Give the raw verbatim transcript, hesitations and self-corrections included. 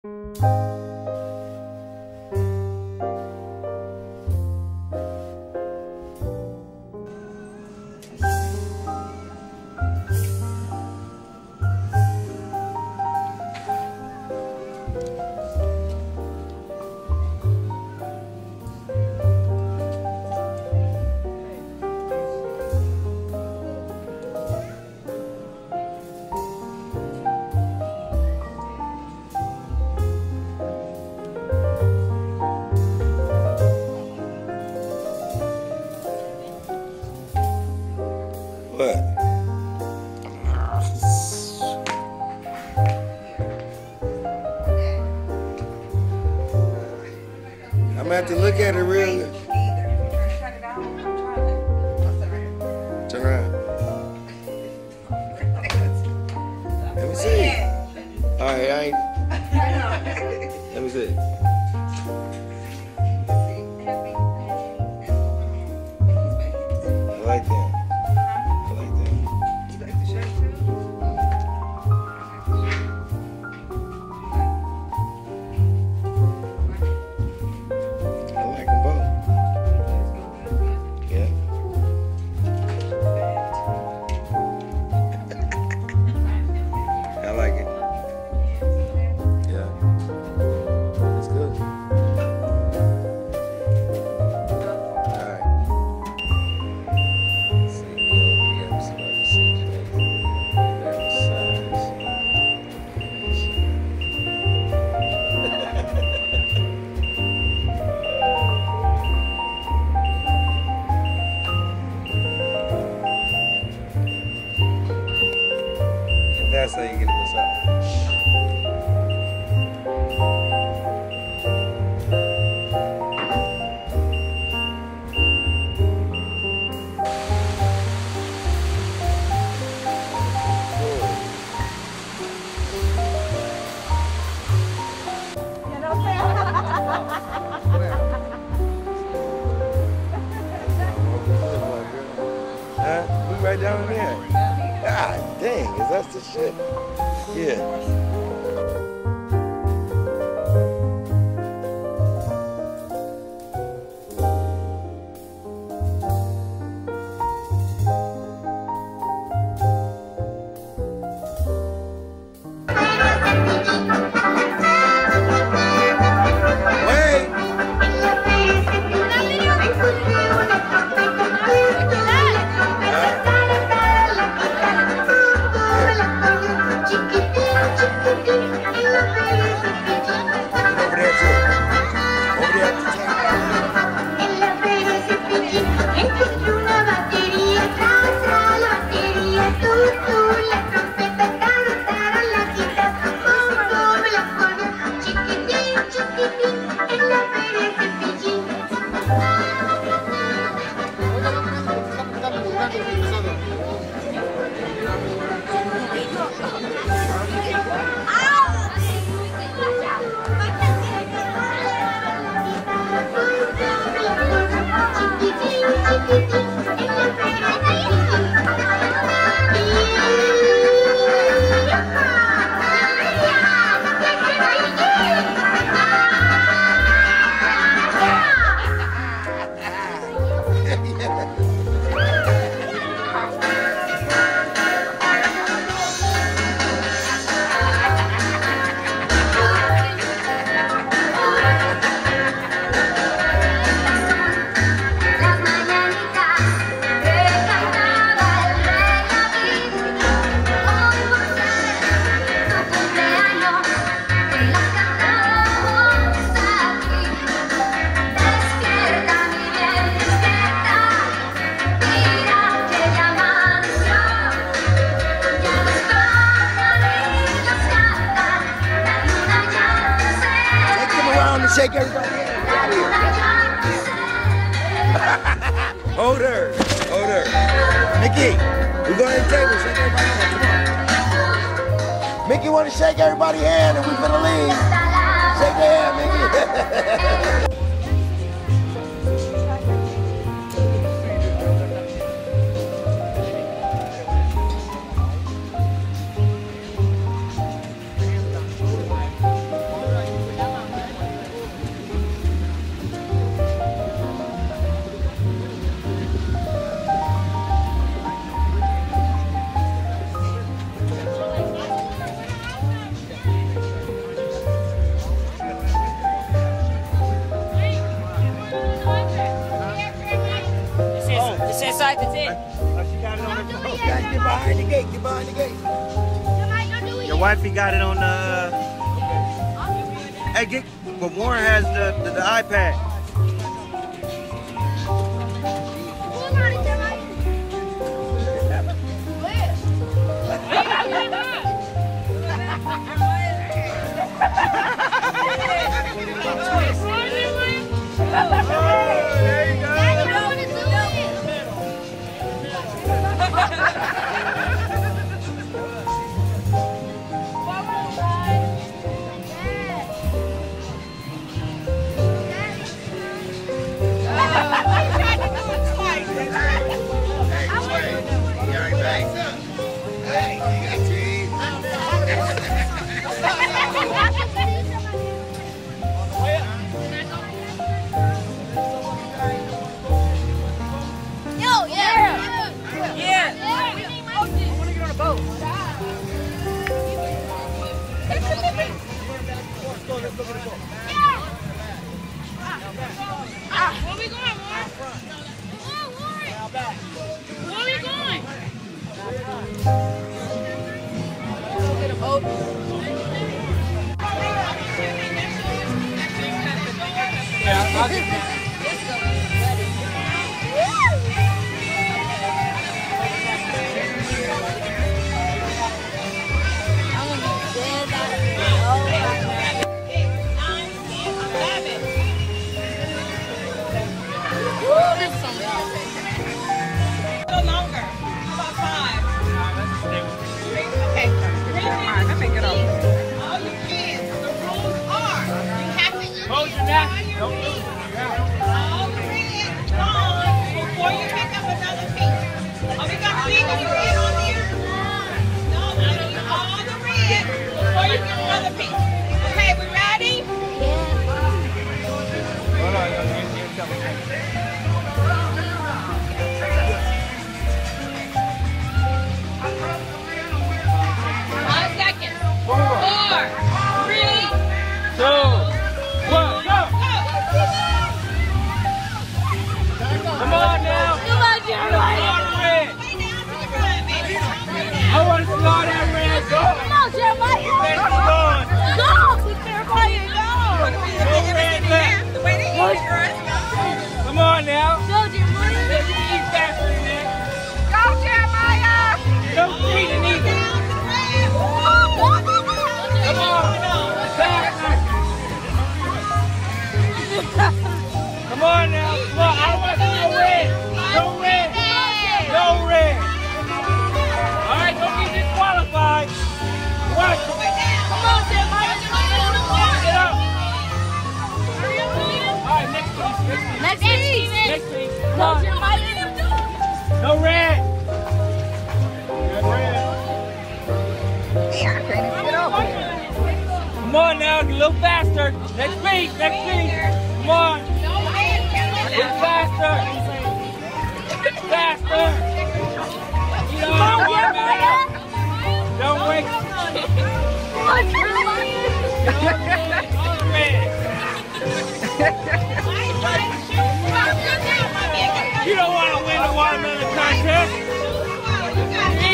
What? I'm gonna have to look at it real good. Turn around. Let me see. Alright, I ain't. Let me see. I like that. That's how you get a massage. Huh? We right down in there. God dang, is that the shit? Yeah. Shake everybody. Hold her. Hold her. Mickey, we're going to the table. Shake everybody's hand. Come on. Mickey want to shake everybody's hand and we finna leave. Shake their hand, Mickey. behind the gate. Get behind the gate. Your wifey got it on the. Uh... Hey, get. But Warren has the the, the iPad. There you go. Where we going, Warren? Come on, Warren. Where we going? Get a boat. Yeah, I'll get Come on now. Go, Jeremiah. Let me eat faster than that. Go, Jeremiah. Don't treat it either. Come on. Faster. Come on now. Look, I want no red. No red. No red. All right, don't get disqualified. Watch. Come on, Jeremiah. Get up. All right, next piece. Next piece. Next piece. Come on. No red. No red. Come on now, get a little faster. Next piece. Next piece. Come on. Get faster. Faster. You know, come on, Jeremiah. Don't wait. All the red. You don't want to win the watermelon contest.